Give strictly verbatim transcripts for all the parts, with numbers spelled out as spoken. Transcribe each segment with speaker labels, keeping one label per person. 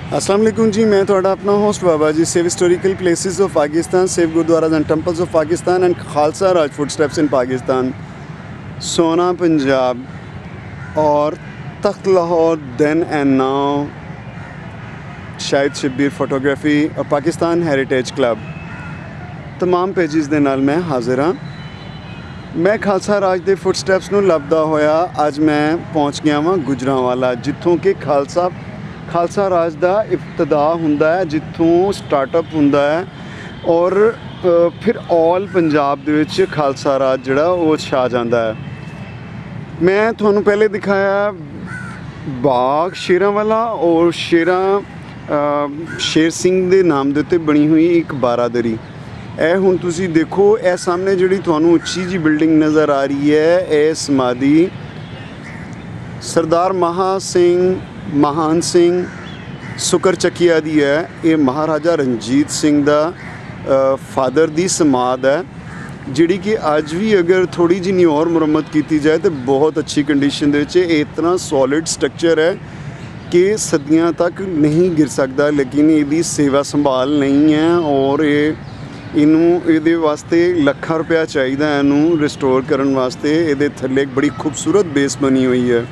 Speaker 1: अस्सलाम वालेकुम जी, मैं थोड़ा अपना host Baba ji. Save historical places of Pakistan, save gurdwara and temples of Pakistan and Khalsa Raj footsteps in Pakistan, Sona Punjab और Takht Lahore then and now, Shahid Shabbir photography और पाकिस्तान हेरिटेज क्लब, तमाम पेजिस दे नाल मैं हाजिर हाँ। मैं खालसा राज के फुटस्टेप्स नूं लभदा होया अज मैं पहुँच गया वां गुजरांवाला, जित्थों कि खालसा खालसा राज का इब्तदा हुंदा है, जित्थों स्टार्टअप हुंदा है और फिर ऑल पंजाब दे विच खालसा राज जिहड़ा वो छा जांदा है। मैं तुहानूं पहले दिखाया बाग शेरां वाला और शेरां शेर सिंह दे नाम दे उत्ते बनी हुई एक बारादरी। ए हुण तुसीं देखो, ए सामने जिहड़ी तुहानूं उच्ची जी बिल्डिंग नज़र आ रही है, ए समाधि सरदार महा सिंह महान सिंह सुकर चकिया दी है। ये महाराजा रणजीत सिंह दा फादर दी समाध है, जिहड़ी कि अज भी अगर थोड़ी जी और मुरम्मत की जाए तो बहुत अच्छी कंडीशन दे विच इतना सॉलिड स्ट्रक्चर है कि सदियां तक नहीं गिर सकता, लेकिन इसकी सेवा संभाल नहीं है और ये इनू ये वास्ते लखां रुपया चाहिए इनू रिस्टोर करने वास्ते। ये थल्ले एक बड़ी खूबसूरत बेस बनी हुई है।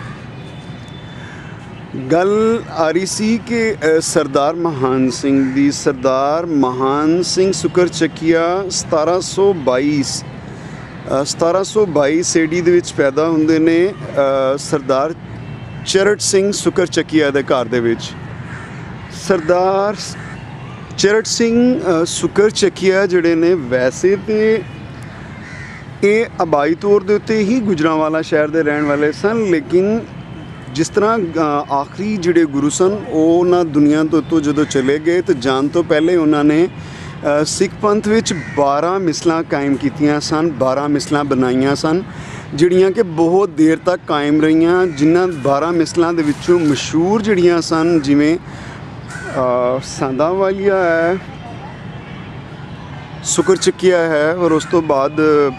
Speaker 1: गल आ रही सी कि सरदार महान सिंह दी। सरदार महान सिंह सुकर चकिया सतारा सौ बाईस सतारा सौ बाईस एडी दे विच पैदा हुंदे ने सरदार चरट सिंह सुकर चकिया दे घर दे विच। सरदार चरट सिंह सुकर चकिया जिहड़े ने वैसे तो ये आबाई तौर दे उत्ते ही गुजरांवाला शहर दे रहण वाले सन, लेकिन जिस तरह आखिरी जिहड़े गुरु सन वो ना दुनिया तो तो जो चले गए तो जान तो पहले उन्होंने सिख पंथ विच बारह मिसलां कायम कीतियां सन, बारह मिसलां बनाईयां सन जिहड़ियां कि बहुत देर तक कायम रहियां। जिन्हां बारह मिसलां दे विचों मशहूर जिहड़ियां सन जिवें सांदा वालिया है, सुकर चकिया है और उस तो बाद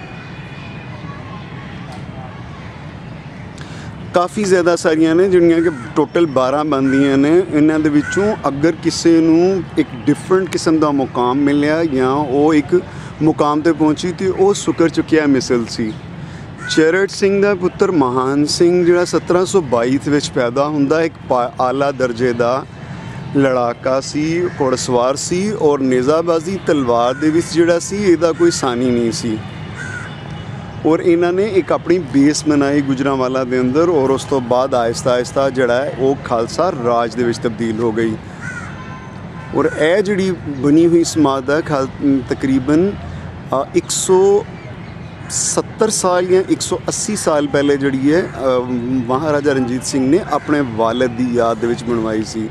Speaker 1: काफ़ी ज़्यादा सारिया ने जिहड़ियां कि टोटल बारह बनदियां ने। इन्हां दे विचों अगर किसी नूं एक डिफरेंट किस्म का मुकाम मिलिया या वो एक मुकाम ते पहुंची तो वो सुकर चकिया मिसल सी। चरट सिंह दा पुत्र महान सिंह जिहड़ा सत्रह सौ बाईस विच पैदा हुंदा, एक आला दर्जे का लड़ाका सी, घुड़सवार सी और नेज़ाबाजी तलवार दे विच जिहड़ा सी इहदा कोई सानी नहीं सी। और इन्होंने एक अपनी बेस बनाई गुजरांवाला के अंदर और उस तो बाद आहिस्ता आहिस्ता जड़ा है वो खालसा राज दे विच तब्दील हो गई। और यह जी बनी हुई समाध है खाल तकरीबन एक सौ सत्तर साल या एक सौ अस्सी साल पहले जी है महाराजा रणजीत सिंह ने अपने वालिद की याद दे विच बनवाई सी।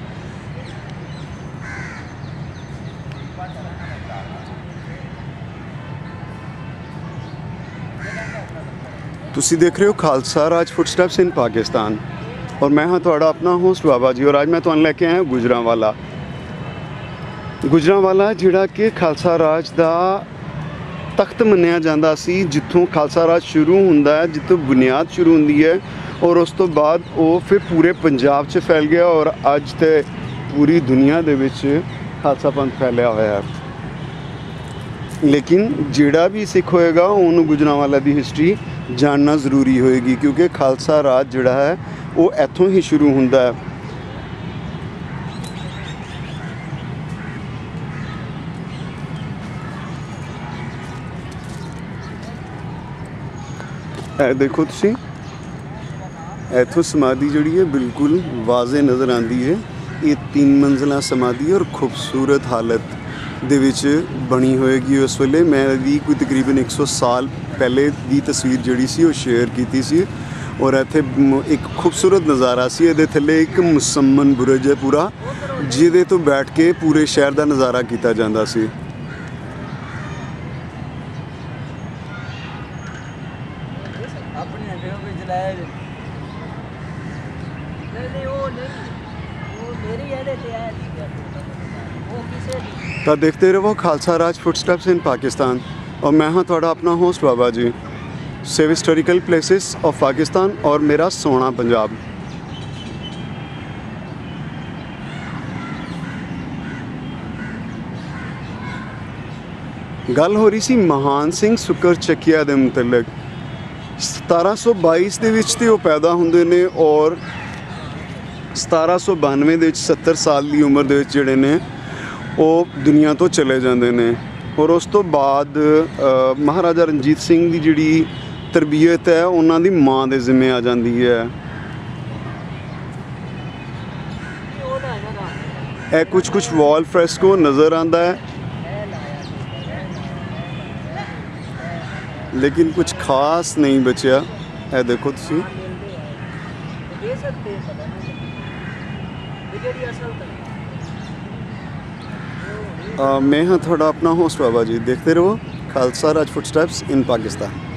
Speaker 1: तुसी देख रहे हो खालसा राज फुटस्टेप्स इन पाकिस्तान और मैं हाँ थोड़ा अपना होस्ट बाबा जी। और आज मैं तुहानूं लैके आया गुजरांवाला। गुजरांवाला जिहड़ा कि खालसा राज का तख्त मन्निया जाता सी, जिथों खालसा राज शुरू हुंदा है, जिथों बुनियाद शुरू हुंदी है और उस तो बाद वो फिर पूरे पंजाब च फैल गया और अज तो पूरी दुनिया दे विच खालसा पंथ फैलिया होया है। लेकिन जिहड़ा भी सिख होएगा उन्होंने गुजरांवाला की हिस्टरी जानना ज़रूरी होएगी, क्योंकि खालसा राज जिहड़ा है वो इत्थों ही शुरू हुंदा है। ए देखो तुसीं, इत्थों समाधि जिहड़ी है बिल्कुल वाज़े नज़र आती है। ये तीन मंजिला समाधि और खूबसूरत हालत दे विच बनी होएगी। उस वेले मैं भी कोई तकरीबन एक सौ साल पहले की तस्वीर जिहड़ी सी वो शेयर की सी और इत्थे एक खूबसूरत नज़ारा सी। इहदे थल्ले एक मुसम्मन बुरज है पूरा, जिहदे तो बैठ के पूरे शहर का नज़ारा किया जाता सी। तो देखते रहो खालसा राज फुटस्टेप्स इन पाकिस्तान और मैं हाँ थोड़ा अपना host Baba ji. Save historical places of Pakistan और मेरा सोना पंजाब। ਗੱਲ ਹੋ ਰਹੀ ਸੀ ਮਹਾਨ ਸਿੰਘ ਸੁੱਕਰ ਚੱਕੀਆ ਦੇ ਮੁਤਲਕ। ਸਤਾਰਾਂ ਸੌ ਬਾਈਸ ਦੇ ਵਿੱਚ ਤੇ ਉਹ ਪੈਦਾ ਹੁੰਦੇ ਨੇ ਔਰ ਸਤਾਰਾਂ ਸੌ ਬਾਨਵੇਂ ਦੇ ਵਿੱਚ ਸੱਤਰ ਸਾਲ ਦੀ ਉਮਰ ਦੇ ਵਿੱਚ ਜਿਹੜੇ ਨੇ ਉਹ ਦੁਨੀਆ ਤੋਂ ਚਲੇ ਜਾਂਦੇ ਨੇ। ਔਰ ਉਸ ਤੋਂ ਬਾਅਦ ਅ, ਮਹਾਰਾਜਾ ਰਣਜੀਤ ਸਿੰਘ ਦੀ ਜਿਹੜੀ ਤਰਬੀਅਤ ਹੈ ਉਹਨਾਂ ਦੀ ਮਾਂ ਦੇ ਜ਼ਿੰਮੇ ਆ ਜਾਂਦੀ ਹੈ। ਇਹ ਕੁਛ ਕੁਛ ਵਾਲ ਫਰੈਸਕੋ ਨਜ਼ਰ ਆਉਂਦਾ ਹੈ, ਲੇਕਿਨ ਕੁਛ ਖਾਸ ਨਹੀਂ ਬਚਿਆ। ਇਹ ਦੇਖੋ ਤੁਸੀਂ, ਅ, ਮੈਂ ਹਾਂ ਤੁਹਾਡਾ ਆਪਣਾ ਹੋਸਟ ਬਾਬਾ ਜੀ। ਦੇਖਦੇ ਰਹੋ ਖਾਲਸਾ ਰਾਜ ਫੁੱਟਸਟੈਪਸ ਇਨ ਪਾਕਿਸਤਾਨ।